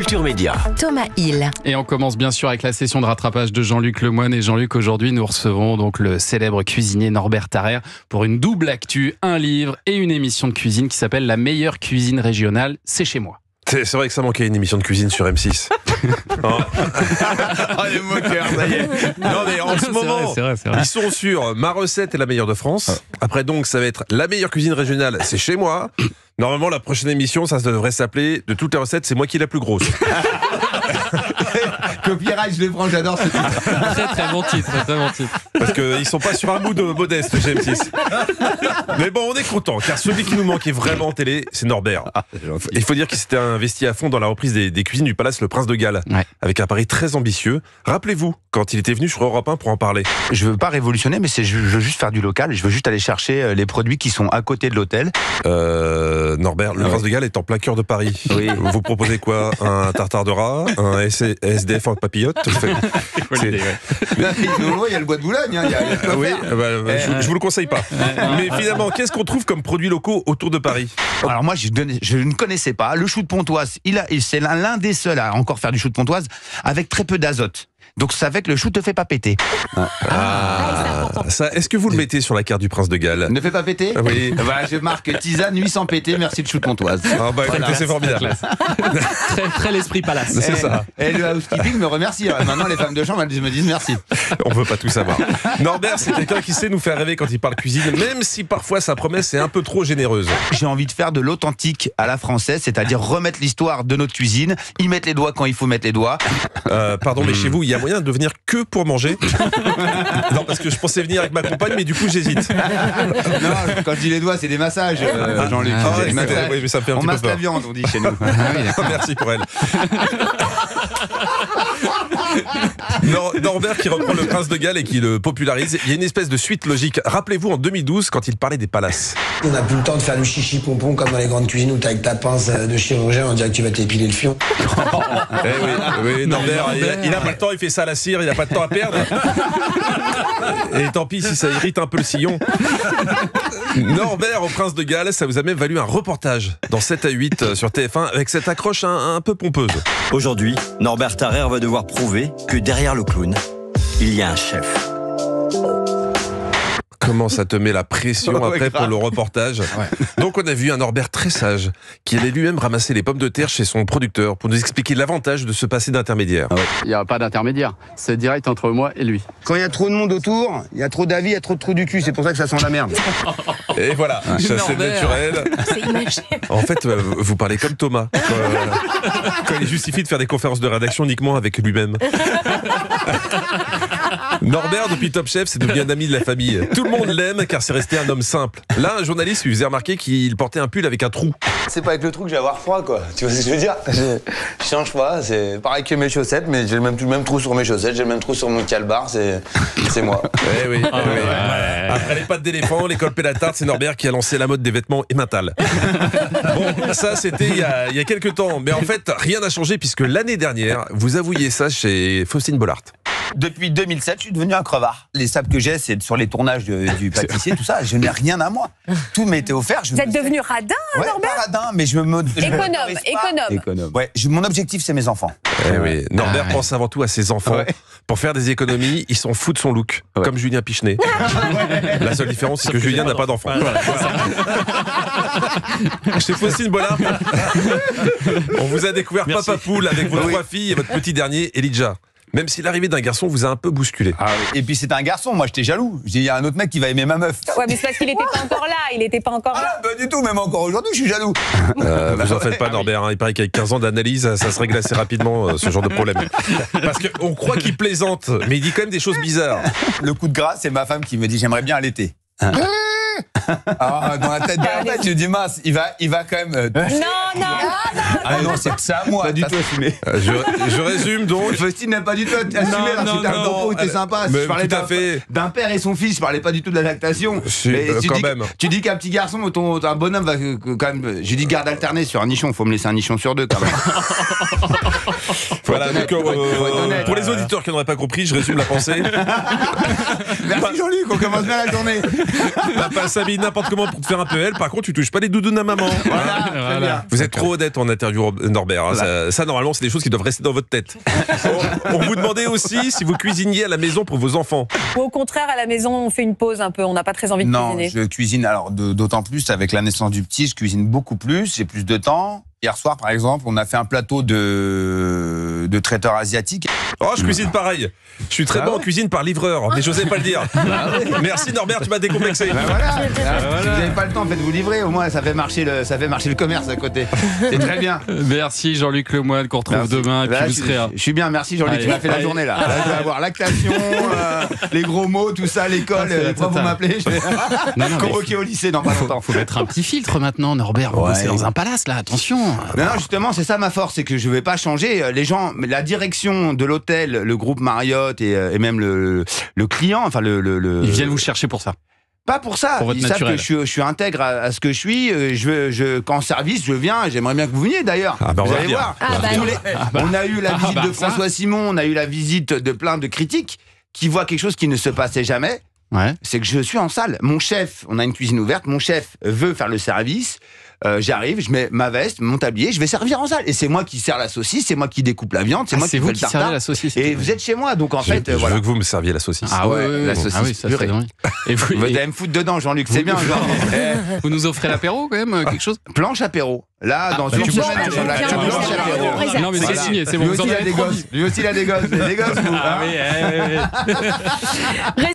Culture Média. Thomas Hill. Et on commence bien sûr avec la session de rattrapage de Jean-Luc Lemoyne. Et Jean-Luc, aujourd'hui, nous recevons donc le célèbre cuisinier Norbert Tarrer pour une double actu, un livre et une émission de cuisine qui s'appelle La meilleure cuisine régionale, c'est chez moi. C'est vrai que ça manquait une émission de cuisine sur M6. Oh, les moqueurs, ça y est. Non mais en ce moment, c'est vrai. ils sont sur Ma recette est la meilleure de France. Après donc, ça va être La meilleure cuisine régionale, c'est chez moi. Normalement, la prochaine émission, ça devrait s'appeler De toutes les recettes, c'est moi qui est la plus grosse. Copyright, je les prends, j'adore ce titre. Très bon titre, très bon titre. Parce qu'ils sont pas sur un mood modeste chez M6. Mais bon, on est content, car celui qui nous manquait vraiment en télé, c'est Norbert. Il faut dire qu'il s'était investi à fond dans la reprise des cuisines du Palace Le Prince de Galles, Ouais. avec un pari très ambitieux. Rappelez-vous, quand il était venu sur Europe 1 pour en parler. Je veux pas révolutionner, mais je veux juste faire du local. Je veux juste aller chercher les produits qui sont à côté de l'hôtel. Norbert, le Prince de Galles est en plein cœur de Paris. Oui. Vous proposez quoi? Un tartare de rat? Un SDF en papillote? Il Il y a le bois de Boulogne. Il y a de quoi Oui, faire. je vous le conseille pas. Mais finalement, qu'est-ce qu'on trouve comme produits locaux autour de Paris? Alors moi, je ne connaissais pas. Le chou de Pontoise, c'est l'un des seuls à encore faire du chou de Pontoise avec très peu d'azote. Donc ça fait que le chou te fait pas péter. Ça, est-ce que vous le mettez sur la carte du Prince de Galles? Ne fait pas péter? Oui. Voilà, je marque tisane 800 pété, merci le chou de Pontoise. Ah bah écoutez, c'est formidable. Très l'esprit palace. C'est ça. Et le housekeeping me remercie. Maintenant, les femmes de chambre, elles me disent merci. On veut pas tout savoir. Norbert, c'est quelqu'un qui sait nous faire rêver quand il parle cuisine, même si parfois sa promesse est un peu trop généreuse. J'ai envie de faire de l'authentique à la française, c'est-à-dire remettre l'histoire de notre cuisine, y mettre les doigts quand il faut mettre les doigts. Pardon, mais chez vous, il y a moyen de venir que pour manger? Non, parce que je pensais venir avec ma compagne, mais du coup, j'hésite. Non, quand je dis les doigts, c'est des massages, Jean-Luc. Ah C'est ouais, des massages. oui, mais ça me fait un On petit peu masse la peur. viande, on dit chez nous. Merci pour elle. Norbert qui reprend le Prince de Galles et qui le popularise. Il y a une espèce de suite logique. Rappelez-vous en 2012 quand il parlait des palaces. On n'a plus le temps de faire du chichi-pompon comme dans les grandes cuisines où t'as avec ta pince de chirurgien, on dirait que tu vas t'épiler le fion. Oui, Norbert, il a pas le temps, il fait ça à la cire, il a pas de temps à perdre. Et tant pis si ça irrite un peu le sillon. Norbert au Prince de Galles, ça vous a même valu un reportage dans 7 à 8 sur TF1 avec cette accroche un peu pompeuse. Aujourd'hui, Norbert Tarrer va devoir prouver que derrière le clown, il y a un chef. Comment ça te met la pression Ouais, après pour grave. le reportage. Donc on a vu un Norbert très sage qui allait lui-même ramasser les pommes de terre chez son producteur pour nous expliquer l'avantage de se passer d'intermédiaire. Il n'y a pas d'intermédiaire. C'est direct entre moi et lui. Quand il y a trop de monde autour, il y a trop d'avis, il y a trop de trous du cul, c'est pour ça que ça sent la merde. Et voilà, chassé Norbert. naturel. En fait, vous parlez comme Thomas quand il justifie de faire des conférences de rédaction uniquement avec lui-même. Norbert, depuis Top Chef, c'est devenu un ami de la famille. Tout le monde l'aime car c'est resté un homme simple. Là, un journaliste lui faisait remarquer qu'il portait un pull avec un trou. C'est pas avec le trou que je vais avoir froid, quoi. Tu vois ce que je veux dire? Je change pas, c'est pareil que mes chaussettes, mais j'ai le même trou sur mes chaussettes, j'ai le même trou sur mon calbar, c'est moi. Eh oui, eh oui. Après les pattes d'éléphant, les colpes et la tarte, c'est Norbert qui a lancé la mode des vêtements émental. Bon, ça c'était il y a quelques temps, mais en fait rien n'a changé puisque l'année dernière, vous avouiez ça chez Faustine Bollard. Depuis 2007, je suis devenu un crevard. Les sables que j'ai, c'est sur les tournages du pâtissier, tout ça. Je n'ai rien à moi. Tout m'était offert. Vous êtes devenu radin, Ouais, Norbert? pas radin, mais je me Économe. Ouais, mon objectif, c'est mes enfants. Eh oui, Norbert pense avant tout à ses enfants. Ouais. Pour faire des économies, il s'en fout de son look, comme Julien Pichenet. La seule différence, c'est que Julien n'a pas d'enfant. Chez Faustine Bollard, on vous a découvert Papa Poule avec vos 3 filles et votre petit dernier, Elijah. Même si l'arrivée d'un garçon vous a un peu bousculé. Et puis c'était un garçon, moi j'étais jaloux. J'ai dit, il y a un autre mec qui va aimer ma meuf. Ouais, mais c'est parce qu'il n'était pas encore là. Il n'était pas encore là. Pas du tout, même encore aujourd'hui, je suis jaloux. Vous en faites pas, Norbert. Il paraît qu'avec 15 ans d'analyse, ça se règle assez rapidement, ce genre de problème. Parce qu'on croit qu'il plaisante, mais il dit quand même des choses bizarres. Le coup de grâce, c'est ma femme qui me dit, j'aimerais bien allaiter. Dans la tête, je dis mince, il va quand même. Non. Ah non, c'est ça moi. Pas du tout assumé. Je résume donc. Faustine n'a pas du tout assumé. Là, c'était un propos où t'es sympa. Mais Je parlais tout à fait. d'un père et son fils. Je parlais pas du tout de la lactation. Mais quand même. Tu dis qu'un petit garçon, un bonhomme va quand même. J'ai dit garde alternée sur un nichon. Faut me laisser un nichon sur 2 quand même. Voilà, donc, faut être honnête. pour les auditeurs qui n'auraient pas compris, je résume la pensée. Merci Jean-Luc, on commence bien la journée. Papa s'habille n'importe comment pour te faire un peu elle. Par contre, tu touches pas les doudounes à maman. Voilà. Vous êtes trop honnête en interview, Norbert. Hein. Ça, normalement, c'est des choses qui doivent rester dans votre tête. On vous demandait aussi si vous cuisiniez à la maison pour vos enfants. Ou au contraire, à la maison, on fait une pause un peu, on n'a pas très envie de Non, cuisiner. je cuisine alors d'autant plus avec la naissance du petit, je cuisine beaucoup plus, j'ai plus de temps. Hier soir, par exemple, on a fait un plateau de traiteur asiatique. Oh, je cuisine pareil. Je suis très bon en cuisine par livreur, mais j'osais pas le dire. Merci Norbert, tu m'as décomplexé. Voilà. Si vous n'avez pas le temps, faites-vous livrer. Au moins, ça fait marcher le commerce à côté. C'est très bien. Merci Jean-Luc Lemoyne, qu'on retrouve demain. Et puis vous serez. Je suis bien, merci Jean-Luc. Tu m'as fait la journée là. Là, je vais avoir lactation, les gros mots, tout ça, l'école. Pourquoi vous m'appelez? Convoqué au lycée dans pas longtemps. Faut mettre un petit filtre maintenant, Norbert. Vous bossez dans un palace là, attention. Non, justement, c'est ça ma force, c'est que je vais pas changer. Les gens, la direction de l'hôtel, le groupe Marriott et même le client, enfin Ils viennent vous chercher pour ça. Pas pour ça. Pour Ils votre savent que je suis intègre à ce que je suis. Quand service, je viens. J'aimerais bien que vous veniez d'ailleurs. Vous allez voir. On a eu la visite de François Simon, on a eu la visite de plein de critiques qui voient quelque chose qui ne se passait jamais. Ouais. C'est que je suis en salle. Mon chef, on a une cuisine ouverte. Mon chef veut faire le service. J'arrive, je mets ma veste, mon tablier, je vais servir en salle. Et c'est moi qui sers la saucisse, c'est moi qui découpe la viande, c'est moi qui fais le tartare. La saucisse. Et vous êtes chez moi, donc en fait, Je voilà. veux que vous me serviez la saucisse. Ah ouais, la saucisse. Ah oui, ça serait dingue. Et Vous allez me foutre dedans, Jean-Luc, c'est bien. Genre. Vous nous offrez l'apéro quand même, quelque chose? Planche apéro. Là, dans une semaine, on a la planche apéro. Non, mais c'est signé, c'est bon. Lui aussi, il a des gosses. Lui aussi, il a des gosses. Les gosses, vous. Ah oui,